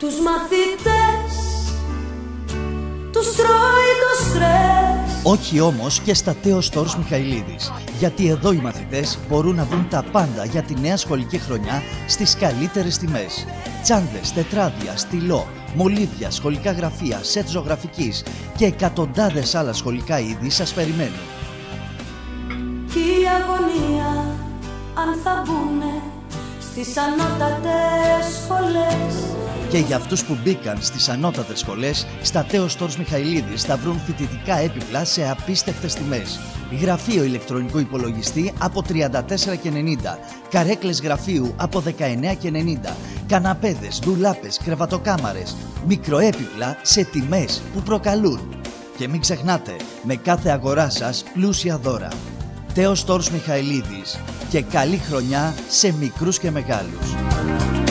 τους μαθητές τους τρώει το στρες. Όχι όμως και στα Τέο Stores Μιχαηλίδης, γιατί εδώ οι μαθητές μπορούν να βρουν τα πάντα για τη νέα σχολική χρονιά στις καλύτερες τιμές. Τσάντες, τετράδια, στυλό, μολύβια, σχολικά γραφεία, σετ ζωγραφικής και εκατοντάδες άλλα σχολικά είδη σας περιμένουν. Κι η αγωνία αν θα μπουνε στις ανώτατες σχολές. Και για αυτούς που μπήκαν στις ανώτατες σχολές, στα Τέο Stores Μιχαηλίδης θα βρουν φοιτητικά έπιπλα σε απίστευτες τιμές. Γραφείο ηλεκτρονικού υπολογιστή από 34,90, καρέκλες γραφείου από 19,90, καναπέδες, ντουλάπες, κρεβατοκάμαρες, μικροέπιπλα σε τιμές που προκαλούν. Και μην ξεχνάτε, με κάθε αγορά σας πλούσια δώρα. Τέο Stores Μιχαηλίδης, και καλή χρονιά σε μικρούς και μεγάλους.